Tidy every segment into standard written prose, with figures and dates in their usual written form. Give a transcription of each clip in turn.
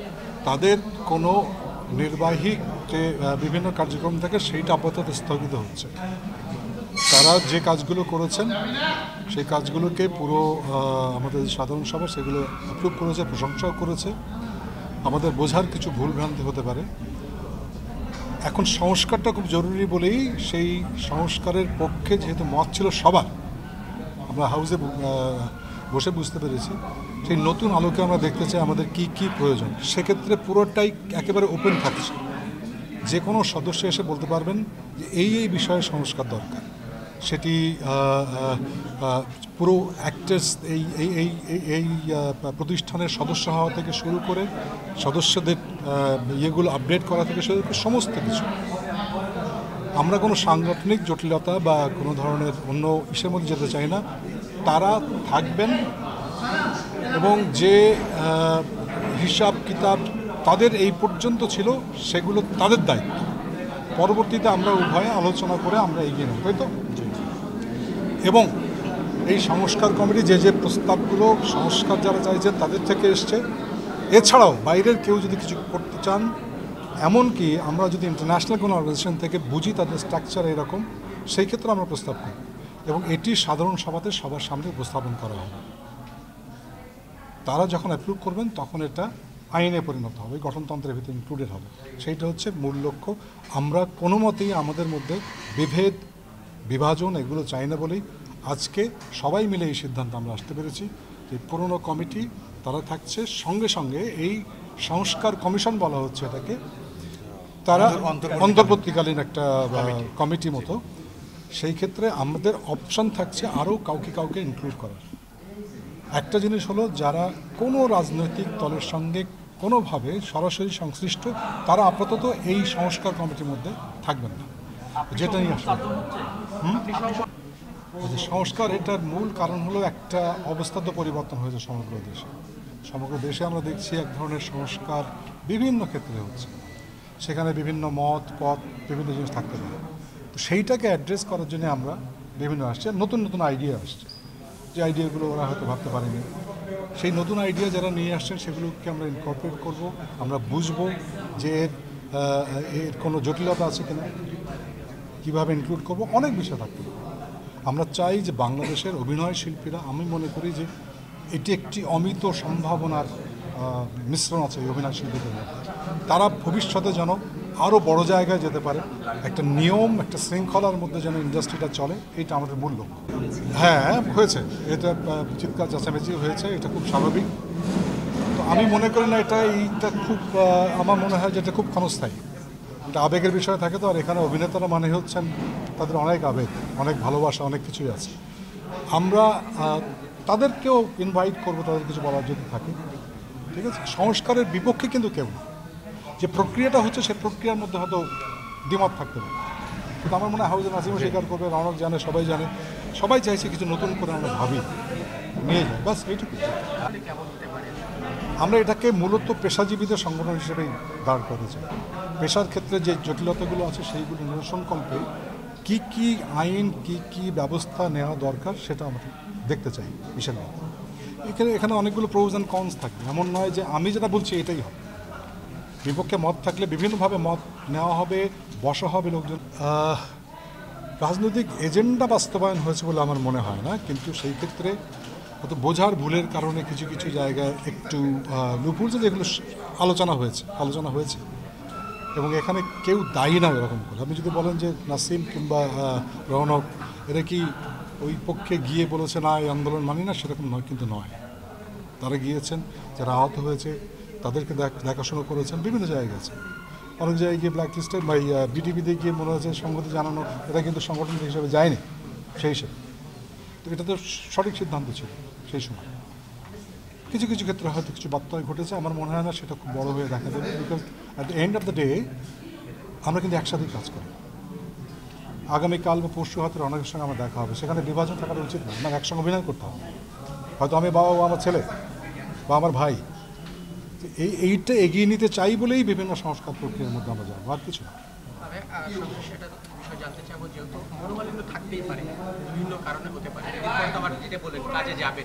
তাদের কোনো নির্বাহী যে বিভিন্ন কার্যক্রম থাকে সেইটা আপাতত স্থগিত হচ্ছে। তারা যে কাজগুলো করেছেন সেই কাজগুলোকে পুরো আমাদের সাধারণ সভা সেগুলো অ্যাপ্রুভ করেছে, প্রশংসাও করেছে। আমাদের বোঝার কিছু ভুলভ্রান্তি হতে পারে। এখন সংস্কারটা খুব জরুরি বলেই সেই সংস্কারের পক্ষে যেহেতু মত ছিল সবার, আমরা হাউসে বসে বুঝতে পেরেছি সেই নতুন আলোকে আমরা দেখতে চাই আমাদের কি কি প্রয়োজন। সেক্ষেত্রে পুরোটাই একেবারে ওপেন থাকছে, যে কোনো সদস্য এসে বলতে পারবেন যে এই বিষয়ে সংস্কার দরকার। সেটি পুরো অ্যাক্টার্স এই এই এই এই প্রতিষ্ঠানের সদস্য হওয়া থেকে শুরু করে সদস্যদের ইয়েগুলো আপডেট করা থেকে শুরু করে সমস্ত কিছু। আমরা কোনো সাংগঠনিক জটিলতা বা কোনো ধরনের অন্য ইসের মধ্যে যেতে চাই না। তারা থাকবেন এবং যে হিসাব কিতাব তাদের এই পর্যন্ত ছিল সেগুলো তাদের দায়িত্ব। পরবর্তীতে আমরা উভয়ে আলোচনা করে আমরা এগিয়ে নেব, তাই তো? এবং এই সংস্কার কমিটি যে প্রস্তাবগুলো সংস্কার যারা চাইছেন তাদের থেকে এসছে, এছাড়াও বাইরের কেউ যদি কিছু করতে চান, এমনকি আমরা যদি ইন্টারন্যাশনাল কোনো অর্গানাইজেশন থেকে বুঝি তাদের স্ট্রাকচার এরকম, সেই ক্ষেত্রে আমরা প্রস্তাব করি এবং এটি সাধারণ সভাতে সবার সামনে উপস্থাপন করা হবে। তারা যখন অ্যাপ্রুভ করবেন তখন এটা আইনে পরিণত হবে, গঠনতন্ত্রের ভিতরে ইনক্লুডেড হবে। সেইটা হচ্ছে মূল লক্ষ্য। আমরা কোনো মতেই আমাদের মধ্যে বিভেদ বিভাজন এগুলো চাই না বলেই আজকে সবাই মিলে এই সিদ্ধান্ত আমরা আসতে পেরেছি যে পুরনো কমিটি তারা থাকছে, সঙ্গে সঙ্গে এই সংস্কার কমিশন বলা হচ্ছে এটাকে, তারা অন্তর্বর্তীকালীন একটা কমিটি মতো। সেই ক্ষেত্রে আমাদের অপশন থাকছে আরও কাউকে ইনক্লুড করার। একটা জিনিস হলো, যারা কোনো রাজনৈতিক দলের সঙ্গে কোনোভাবে সরাসরি সংশ্লিষ্ট তারা আপাতত এই সংস্কার কমিটির মধ্যে থাকবেন না। যেটা নিয়ে আসলে সংস্কার, এটার মূল কারণ হলো একটা অবস্থা তো পরিবর্তন হয়েছে সমগ্র দেশে আমরা দেখছি এক ধরনের সংস্কার বিভিন্ন ক্ষেত্রে হচ্ছে। সেখানে বিভিন্ন মত পথ বিভিন্ন জিনিস থাকতে পারে। তো সেইটাকে অ্যাড্রেস করার জন্য আমরা বিভিন্ন আসছে, নতুন আইডিয়া আসছে, যে আইডিয়াগুলো ওরা হয়তো ভাবতে পারেনি। সেই নতুন আইডিয়া যারা নিয়ে আসছেন সেগুলোকে আমরা ইনকর্পোরেট করব, আমরা বুঝবো যে এর কোনো জটিলতা আছে কিনা, কীভাবে ইনক্লুড করব, অনেক বিষয় থাকতে পারে। আমরা চাই যে বাংলাদেশের অভিনয় শিল্পীরা, আমি মনে করি যে এটি একটি অমিত সম্ভাবনার মিশ্রণ আছে এই অভিনয় শিল্পীদের মধ্যে। তারা ভবিষ্যতে যেন আরও বড় জায়গায় যেতে পারে, একটা নিয়ম একটা শৃঙ্খলার মধ্যে যেন ইন্ডাস্ট্রিটা চলে, এইটা আমাদের মূল লক্ষ্য। হ্যাঁ হয়েছে, এটা চিৎকার চেঁচামেচি হয়েছে, এটা খুব স্বাভাবিক। তো আমি মনে করি না এইটা খুব, আমার মনে হয় যে এটা খুব ক্ষণস্থায়ী। এটা আবেগের বিষয় থাকে তো, আর এখানে অভিনেতারা মানে হচ্ছেন তাদের অনেক আবেগ, অনেক ভালোবাসা, অনেক কিছুই আছে। আমরা তাদেরকেও ইনভাইট করবো তাদের কিছু বলার যদি থাকে, ঠিক আছে? সংস্কারের বিপক্ষে কিন্তু কেউ না। যে প্রক্রিয়াটা হচ্ছে সেই প্রক্রিয়ার মধ্যে হয়তো দ্বিমত থাকতে পারে, কিন্তু আমার মনে হয় হাউজে নাসিমও স্বীকার করবে, রনক জানে, সবাই জানে, সবাই চাইছে কিছু নতুন করে আমরা ভাবি নিয়ে যাই, বাস এইটুকু। আমরা এটাকে মূলত পেশাজীবীদের সংগঠন হিসেবেই দাঁড় করতে চাই। পেশার ক্ষেত্রে যে জটিলতাগুলো আছে সেইগুলো নিরসনকল্পে কী কী আইন কী ব্যবস্থা নেওয়া দরকার সেটা আমরা দেখতে চাই বিশেষভাবে। এখানে অনেকগুলো প্রোজ অ্যান্ড কনস থাকে, এমন নয় যে আমি যেটা বলছি এটাই হবে। বিপক্ষে মত থাকলে বিভিন্নভাবে মত নেওয়া হবে, বসা হবে লোকজন। রাজনৈতিক এজেন্ডা বাস্তবায়ন হয়েছে বলে আমার মনে হয় না, কিন্তু সেই ক্ষেত্রে হয়তো বোঝার ভুলের কারণে কিছু জায়গায় একটু লুপহোল যেগুলো আলোচনা হয়েছে এবং এখানে কেউ দায়ী না এরকম করে। আপনি যদি বলেন যে নাসিম কিংবা রৌনক এরা কি ওই পক্ষে গিয়ে বলেছে না এই আন্দোলন মানি না, সেরকম নয়, কিন্তু নয়। তারা গিয়েছেন, যারা আহত হয়েছে তাদেরকে দেখাশোনা করেছেন, বিভিন্ন জায়গায় আছে। অনেক জায়গায় গিয়ে ব্ল্যাক লিস্টে বা বিটিভিতে গিয়ে মনে হচ্ছে সংহতি জানানো, এটা কিন্তু সংগঠন হিসেবে যায়নি সেই হিসেবে। তো এটা তো সঠিক সিদ্ধান্ত ছিল সেই সময়। কিছু ক্ষেত্রে হয়তো কিছু বার্তায় ঘটেছে, আমার মনে হয় না সেটা খুব বড় হয়ে দেখা দেবে, because at the end of the day আমরা কিন্তু একসাথেই কাজ করি। আগামীকাল বা পরশু হয়তো অনেকের সঙ্গে আমার দেখা হবে, সেখানে বিভাজন থাকাটা উচিত না, আমার একসঙ্গে অভিনয় করতে হবে। হয়তো আমি বাবা বা আমার ছেলে বা আমার ভাই, এইটা এগিয়ে নিতে চাই বলেই বিভিন্ন সংস্কার প্রক্রিয়ার মধ্যে আমরা যাবো, আর কিছু না। জানতে চাবো, যেহেতু মনোমালিন্য থাকতেই পারে, বিভিন্ন কারণে হতে পারে, কাজে যাবেন,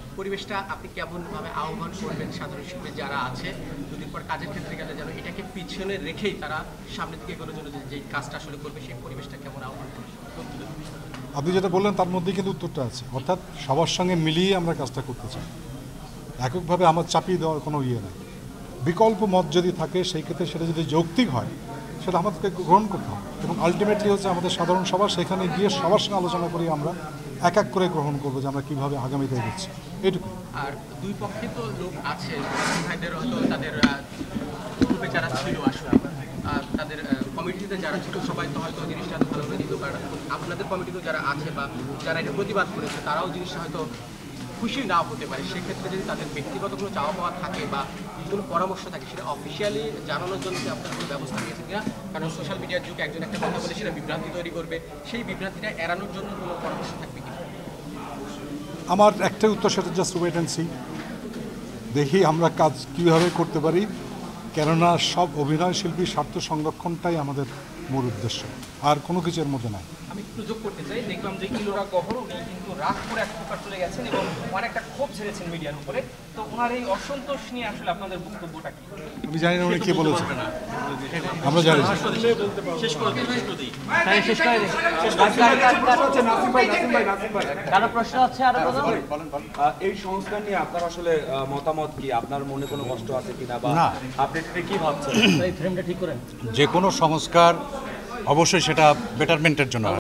পরিবেশটা আপনি কেমনভাবে আহ্বান করবেন সাধারণ শিল্পী যারা আছে দুদিন পর কাজের ক্ষেত্রে গেলে যেন এটাকে পিছনে রেখেই তারা সামনের দিকে এগোনোর জন্য যে কাজটা আসলে করবে সেই পরিবেশটা কেমন আহ্বান করবে? আপনি যেটা বললেন তার মধ্যেই কিন্তু উত্তরটা আছে, অর্থাৎ সবার সঙ্গে মিলিয়ে আমরা কাজটা করতে চাই। এককভাবে আমার চাপিয়ে দেওয়ার কোনো ইয়ে নেই। বিকল্প মত যদি থাকে সেই ক্ষেত্রে সেটা যদি যৌক্তিক হয় সেটা আমাদেরকে গ্রহণ করতে হবে, এবং আলটিমেটলি হচ্ছে আমাদের সাধারণ সভা, সেখানে গিয়ে সবার সঙ্গে আলোচনা করি আমরা এক এক করে গ্রহণ করবো যে আমরা কীভাবে আগামীতে এগোচ্ছি, এইটুকু। আর দুই পক্ষে তো লোক আছে, ভাইদের হয়তো তাদের গ্রুপে যারা ছিল আসলে তাদের কমিটিতে যারা ছিল সবাই তো হয়তো জিনিসটা ভালোভাবে দিতে পারে না। আপনাদের কমিটিতে যারা আছে বা যারা এটা প্রতিবাদ করেছে তারাও জিনিসটা হয়তো খুশি না হতে পারে। সেক্ষেত্রে যদি তাদের ব্যক্তিগত কোনো চাওয়া পাওয়া থাকে বা কোনো পরামর্শ থাকে সেটা অফিসিয়ালি জানানোর জন্য কি আপনার কোনো ব্যবস্থা নিয়েছে কিনা? কারণ সোশ্যাল মিডিয়ার যুগে একজন একটা কথা বলে সেটা বিভ্রান্তি তৈরি করবে, সেই বিভ্রান্তিটা এড়ানোর জন্য কোনো পরামর্শ থাকবে কি? আমার একটাই উত্তর, সেটা জাস্ট ওয়েট অ্যান্ড সি। দেখি আমরা কাজ কীভাবে করতে পারি, কেননা সব অভিনয় শিল্পীর স্বার্থ সংরক্ষণটাই আমাদের মূল উদ্দেশ্য, আর কোনো কিছু এর মধ্যে নাই। আমি একটু যোগ করতে চাই, দেখলাম যে ইলোরা গহর উনি কিন্তু রাগ করে এক প্রকার চলে গেছেন এবং অনেকটা ক্ষোভ ছেড়েছেন মিডিয়ার উপরে। তো ওনার এই অসন্তোষ নিয়ে আসলে আপনাদের বক্তব্যটা কি? আমি জানি না উনি কী বলেছেন, আমরা জানি না। কারো প্রশ্ন আছে আরো? এই সংস্কার নিয়ে আপনার আসলে মতামত কি? আপনার মনে কোনো কষ্ট আছে কিনা, বা না। আপনি এটা কি ভাবছেন? এই ফ্রেমটা ঠিক করেন। যে কোনো সংস্কার অবশ্যই সেটা বেটারমেন্টের জন্য।